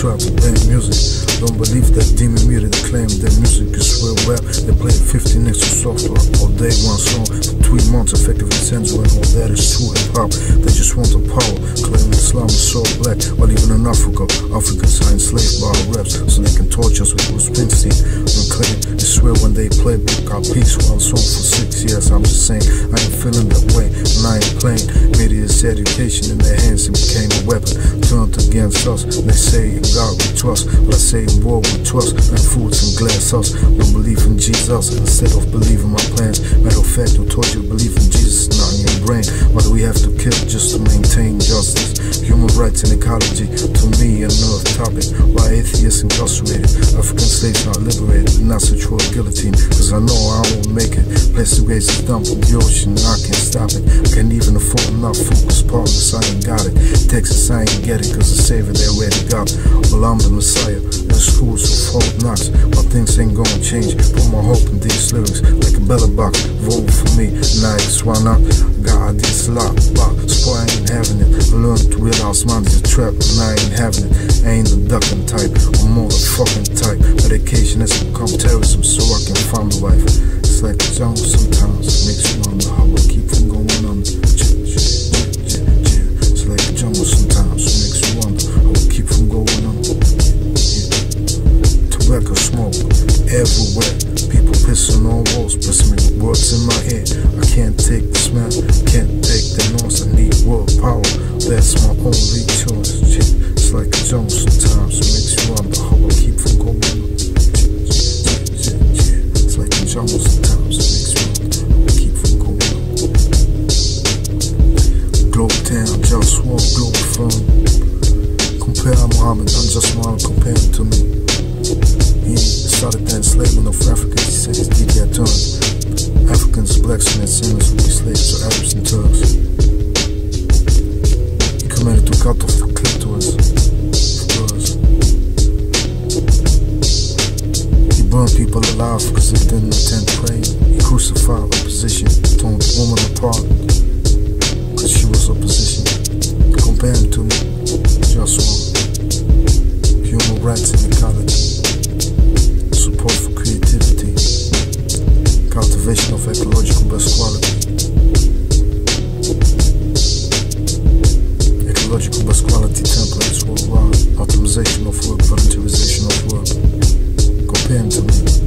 trap and band music. Don't believe that demon media that claim that music is real rap. They play 50 next to soft rock all day, one song for 3 months, effectively censoring all that is true hip-hop. They just want the power, claiming Islam is so black, while even in Africa, Africans are enslaved by our reps, so they can torture us with Bruce Springsteen and claim they swear when they play got peace while song for 6 years. I'm just saying, I ain't feeling that way, and I ain't playing. Media's education in their hands, it became a weapon turned against us. They say in God we trust, but I say in war we trust, and foods and glass us. Don't believe in Jesus instead of believing my plans. Matter of fact, who told you to believe in Jesus is not in your brain? Why do we have to kill just to maintain justice? Human rights and ecology, to me, another topic. Why atheists incarcerated, African slaves not liberated, not such for a guillotine? Cause I know I won't make it. Plastic waste is dumped from the ocean, I can't stop it. Can't even afford enough focus partners, I ain't got it. Texas, I ain't get it, cause the savior they already got. Well, I'm the Messiah, and schools of Fort Knox. But things ain't gonna change. Put my hope in these lyrics, like a bella box. Vote for me, nice, why not? God, this lot, so I ain't having it. I learned to realize mine is a trap, and I ain't having it. I ain't the ducking type, I'm more the fucking type. Medication has become terrorism, so I can find a wife. It's like a jungle sometimes, it makes you wonder how I keep from going under. It's like a jungle sometimes, it makes you wonder how I keep from going under. Tobacco smoke everywhere, people pissing on walls, pressing me words in my ear. I can't take the smell, can't take the noise, I need world power, that's my only choice. It's like a jungle sometimes, it makes you wonder how I keep from going under. It's like a jungle sometimes, it makes you wonder how I keep from going under. Globe town, just one globe firm. Compare Muhammad, I'm just Muhammad comparing to me. He started the enslavement of Africans, he said his DDI turned Africans, blacks, and sinners will be slaves to Arabs and Turks. He commanded to cut off the clitoris of girls. He burned people alive because they didn't attend praying. He crucified opposition, torn the woman apart because she was opposition. Comparing to me, just one. Human rights and ecology. Support for creativity, cultivation of ecological best quality, ecological best quality templates worldwide, optimization of work, voluntarization of work. Comparing to me.